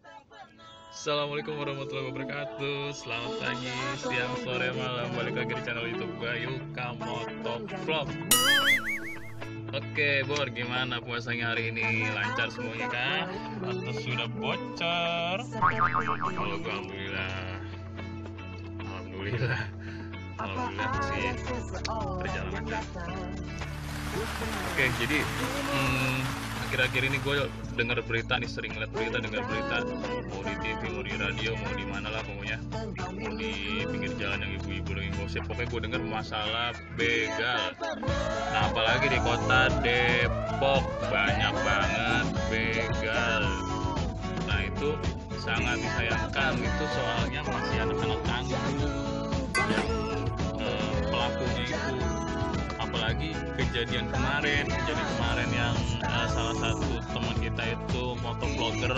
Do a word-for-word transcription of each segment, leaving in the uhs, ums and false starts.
Assalamualaikum warahmatullahi wabarakatuh. Selamat pagi, siang, sore, malam. Balik lagi di channel YouTube gue, Yuka Motovlog. Oke, Bor, gimana puasanya hari ini? Lancar semuanya kah? Atau sudah bocor? Kalau gue alhamdulillah, alhamdulillah, alhamdulillah sih berjalan lancar. Oke, jadi hmm, akhir-akhir ini gue dengar berita nih, sering lihat berita, dengar berita, mau di T V, mau di radio, mau di mana lah pokoknya, mau di pinggir jalan yang ibu-ibu lagi gosip. Pokoknya gue dengar masalah begal. Nah, apalagi di kota Depok banyak banget begal. Nah, itu sangat disayangkan, itu soalnya masih anak-anak tanggung dan eh, pelakunya itu. Apalagi kejadian kemarin, kejadian kemarin yang uh, salah satu teman kita itu motovlogger,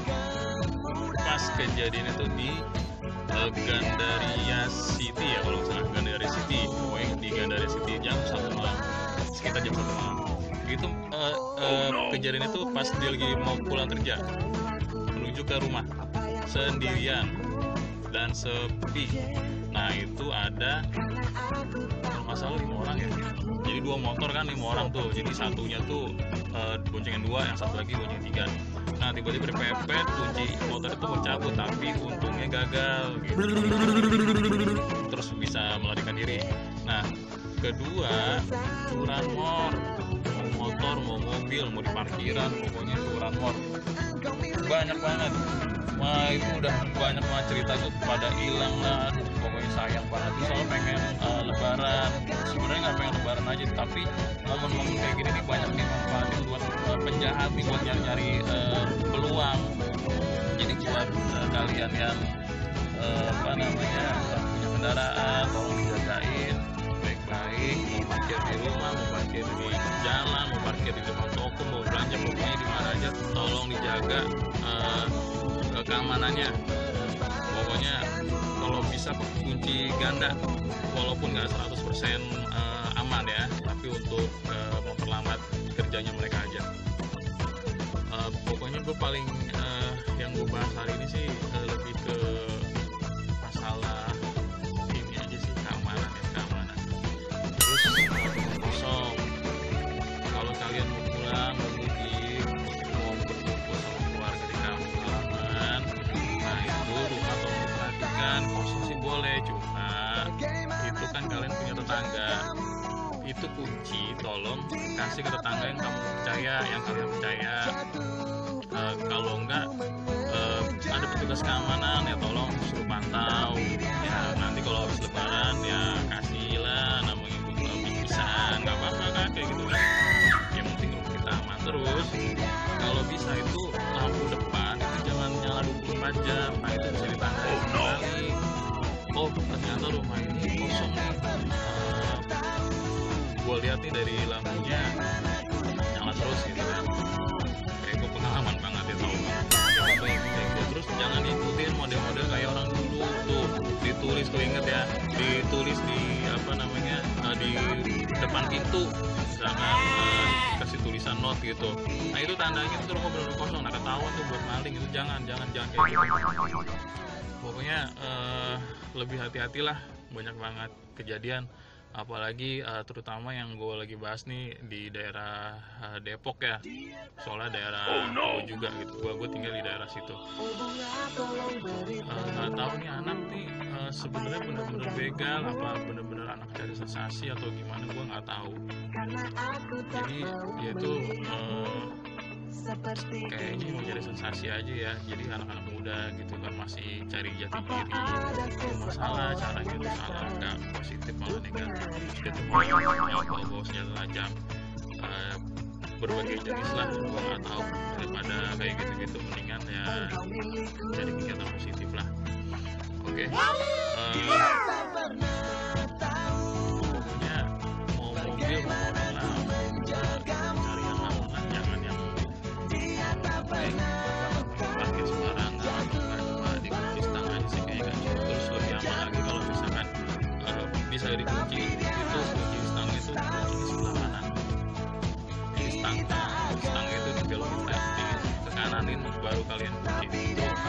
pas kejadian itu di uh, Gandaria City ya, kalau salah Gandaria City, pokoknya di Gandaria City jam satu malam, sekitar jam satu malam. Itu uh, uh, kejadian itu pas dia lagi mau pulang kerja, menuju ke rumah sendirian dan sepi. Nah, itu ada kalau nggak salah lima orang ya, jadi dua motor kan, lima orang tuh, jadi satunya tuh uh, boncengan dua, yang satu lagi boncengan tiga. Nah, tiba-tiba berpepet, kunci motor itu mencabut, tapi untungnya gagal gitu, terus bisa melarikan diri. Nah, kedua curanmor, mau motor, mau mobil, mau di parkiran, pokoknya curanmor banyak banget. Wah, itu udah banyak banget cerita tuh, pada hilang lah. Aduh, pokoknya sayang banget. Soalnya pengen uh, lebaran, sebenarnya nggak pengen lebaran aja, tapi momen-momen kayak gini nih banyak nih manfaatin buat uh, penjahat nih, buat nyari-nyari uh, peluang. Jadi buat uh, kalian yang uh, apa namanya uh, punya kendaraan, tolong dijagain baik-baik. Mau parkir di rumah, mau parkir di jalan, mau parkir di depan toko, mau belanja, pokoknya di mana aja tolong dijaga uh, keamanannya. Pokoknya kalau bisa kunci ganda, walaupun nggak seratus persen uh, aman ya, tapi untuk uh, memperlambat kerjanya mereka aja. Uh, pokoknya gue paling uh, yang gue bahas hari ini sih uh, lebih ke masalah ini aja sih, keamanan ya, keamanan. Terus uh, kosong. Kalau kalian mau pulang, mau mudik, mau berkumpul sama keluarga di kampung halaman, nah itu rumah tolong diperhatikan. Kosong sih boleh, cuma itu kan kalian punya tetangga, itu kunci tolong kasih ke tetangga yang kamu percaya, yang kalian percaya. Uh, kalau enggak uh, ada petugas keamanan ya, tolong suruh pantau ya. Nanti kalau habis lebaran ya kasihlah namanya bingkisan, nggak apa-apa kan, kayak gitu kan. Yang penting rumah kita aman. Terus kalau bisa itu lampu depan itu jangan nyala dua puluh empat jam. Nah, itu bisa ditandai sekali. Oh, ternyata rumah ini kosong nih. Uh, gue lihat nih dari lampunya nyala terus gitu kan. Kayak gue pengalaman banget ya, tau banget. Kayak gitu. Terus jangan ikutin model-model kayak orang dulu tuh, ditulis tuh, inget ya, ditulis di apa namanya uh, di depan pintu, misalkan uh, kasih tulisan not gitu. Nah, itu tandanya itu rumah benar-benar kosong. Nah, ketahuan tuh buat maling, itu jangan jangan jangan kayak gitu. Pokoknya uh, lebih hati-hatilah, banyak banget kejadian, apalagi uh, terutama yang gue lagi bahas nih di daerah uh, Depok ya, soalnya daerah oh, no. gue juga gitu, gue gue tinggal di daerah situ. Nggak uh, tahu nih anak nih uh, sebenarnya bener-bener begal apa bener-bener anak cari sensasi atau gimana, gue nggak tahu. Jadi dia tuh uh, kayaknya mau cari sensasi aja ya, jadi anak-anak muda gitu kan masih cari jati diri. Itu masalah, caranya itu salah, nggak positif malah negatif. Dia tuh mau bawa-bawa senjata tajam, uh, berbagai jenis lah, gue nggak tahu. Daripada kayak gitu-gitu mendingan ya cari kegiatan positif lah. Oke, okay. uh, pokoknya mau mobil mau motor lah, cari yang aman lah, jangan yang parkir sembarangan atau nggak, cuma dikunci stang aja sih kayaknya kan. Terus lebih aman lagi kalau misalkan uh, bisa dikunci itu, kunci stang itu kunci di sebelah kanan, di stang stang itu dibelokin di ke kananin baru kalian kunci. Itu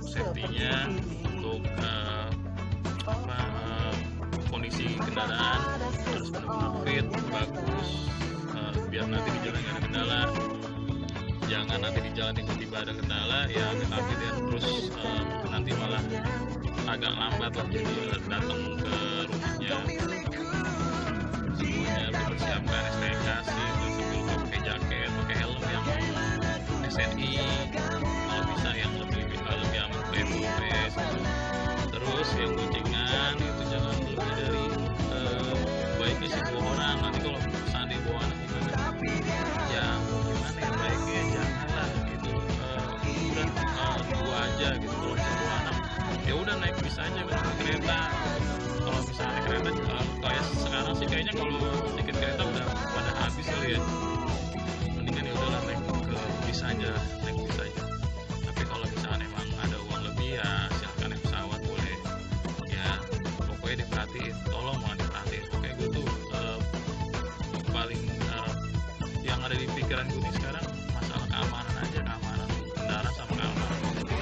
untuk safety-nya, untuk uh, apa, uh, kondisi kendaraan harus benar-benar fit, bagus, uh, biar nanti di jalan nggak ada kendala. Jangan nanti di jalan tiba-tiba ada kendala ya, tapi dia terus uh, nanti malah agak lambat lah, jadi uh, datang ke rumahnya. Semuanya dipersiapkan, S T N K sih, terus sebelum pakai jaket, pakai helm yang S N I, kalau bisa yang lebih lebih aman P P S. Terus yang boncengan itu jangan lebih dari uh, baiknya sih dua orang. Nanti kalau seandainya bawa anak gimana? Ya gimana ya, baiknya janganlah gitu. Uh, udah uh, dua aja gitu. Kalau bisa dua anak, ya udah naik bis aja ke kereta. Kalau misalnya naik kereta, uh, kayak sekarang sih kayaknya kalau tiket kereta udah pada habis kali ya. Mendingan ya udahlah naik ke bis aja, naik bis aja. Tapi kalau misalnya emang ada uang lebih ya silahkan naik pesawat boleh. Ya pokoknya diperhatiin, tolong mau diperhatiin. Pokoknya gue tuh uh, paling uh, yang ada di pikiran gue nih sekarang masalah keamanan aja, keamanan kendaraan sama keamanan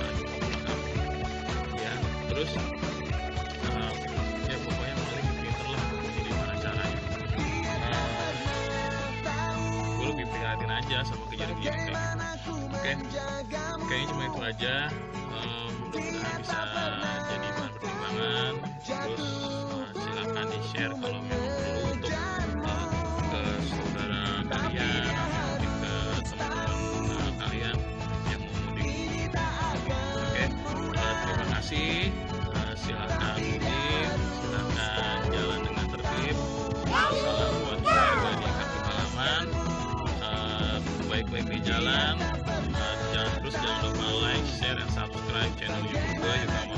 ya. Terus uh, ya pokoknya paling pinter lah gimana caranya. Uh, gue lebih prihatin aja sama kejadian-kejadian kayak gitu. Oke, kayaknya cuma itu aja. Uh, mudah-mudahan bisa jadi bahan pertimbangan. Terus uh, silakan di share kalau memang perlu untuk uh, ke saudara kalian atau mungkin ke teman-teman uh, kalian yang mau mudik. Oke, uh, terima kasih. Uh, silakan mudik, silakan jalan dengan tertib. Salam buat keluarga di kampung halaman. Uh, baik-baik di jalan. Uh, jangan terus jangan lupa like, share, dan subscribe channel YouTube gue juga.